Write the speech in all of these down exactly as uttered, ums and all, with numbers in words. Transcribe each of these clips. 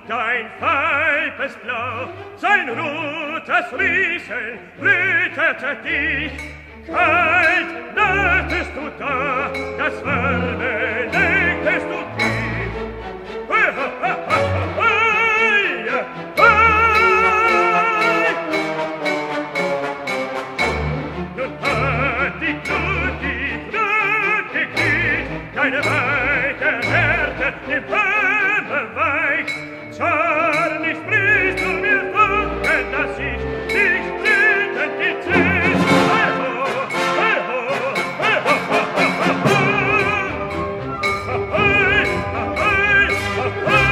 dein falbes Blau, sein rotes Rieseln blühtete dich. Kalt nahtest du da, das Warme legtest du tief. Hei, hei, hei, hei, hei. Nun hat die Glut die Glut gekriegt, deine weite Härte im Wärme weich. Zornig sprichst du mir Funken, dass ich dich brütend die Zisch. Hei ho, hei ho, hei ho, ho, ho, ho, ho. Ahoi, ahoi, ahoi.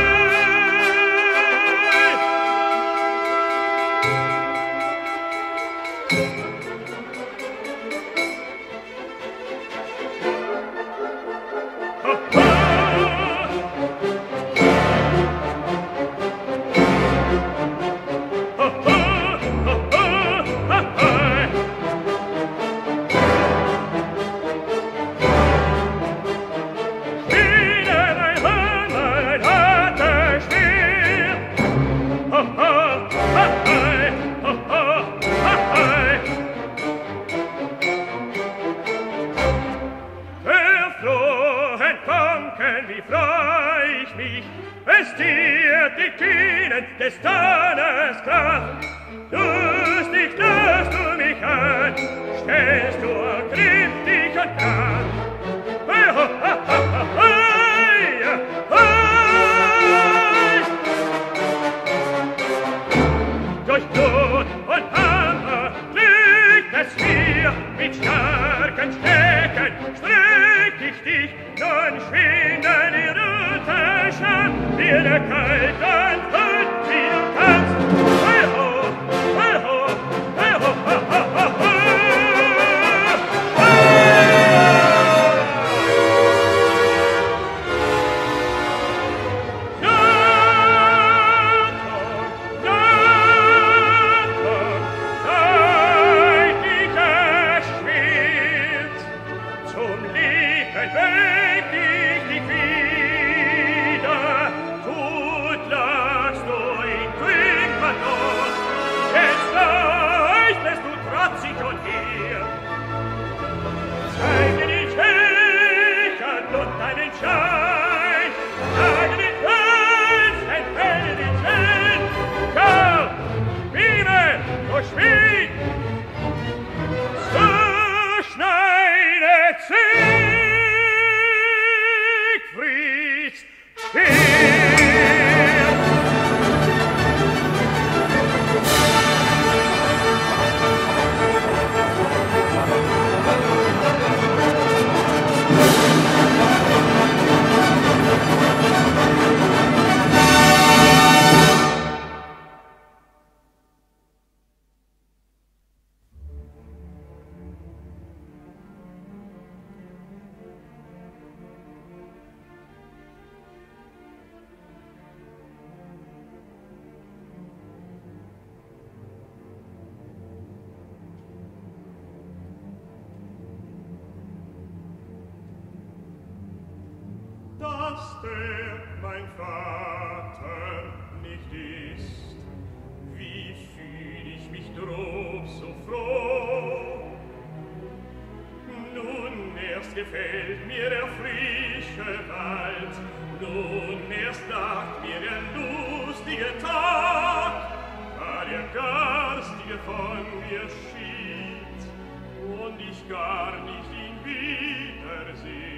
Es dir die Kühnen des Donners Kraft, tust dich, lässt du mich an, stellst du ergriff dich und Kraft. Hei, ho, ha, ha, ha, hei, hei. Durch Blut und Hammer liegt es mir, mit starken Stecken streck ich dich, nun schwinden die Rütterchen, dir der kalten Hüt, wie du kannst. Hei ho, hei ho, hei ho, ha, ha, ha, ha. Dass der mein Vater nicht ist, wie fühl ich mich drob so froh. Nun erst gefällt mir der frische Wald, nun erst lacht mir der lustige Tag, da der Garstige von mir schied und ich gar nicht ihn wiederseh.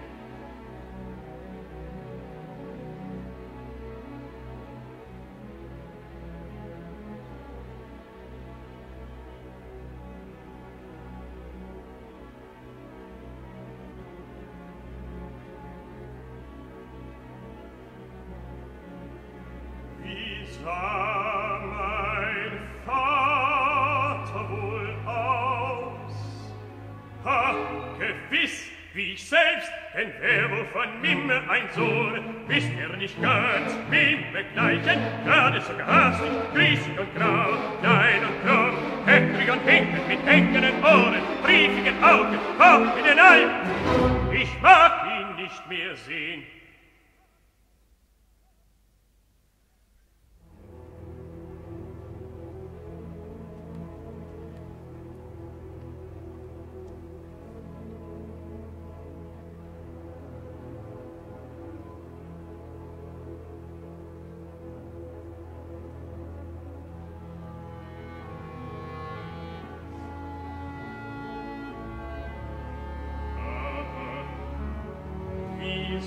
Sah mein Vater wohl aus? Ha, gewiss, wie ich selbst, denn wer wohl von Mimme ein Sohn, bist mir nicht ganz Mimme gleichen, gerade so garstig, griesig und grau, klein und krumm, heckrig und hinkend, mit hängenden Ohren, briefigen Augen, hoch in den Alpen. Ich mag ihn nicht mehr sehen.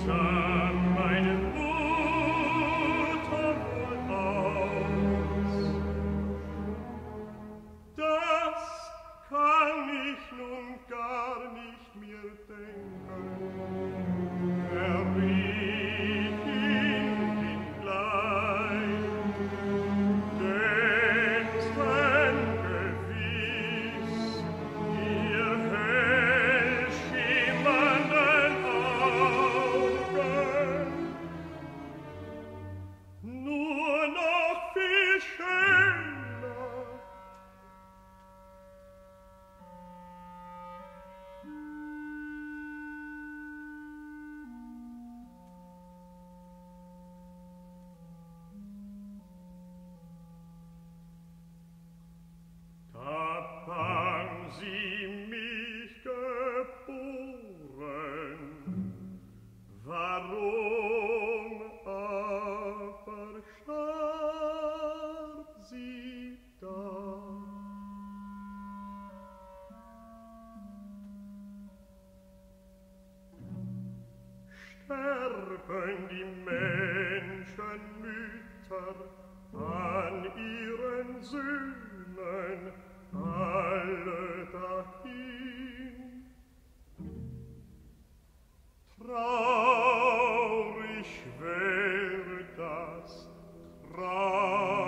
sah meine Mutter wohl aus. Das kann ich nun gar nicht mehr denken. Erriet ihn gleich, denn streng gewiss ihr hell schimmernden Augen nur noch viel schöner. Da bang sie mich geboren, warum aber starb sie da? Sterben die Menschenmütter an ihren Söhnen alle dahin. Traurig wäre das, traurig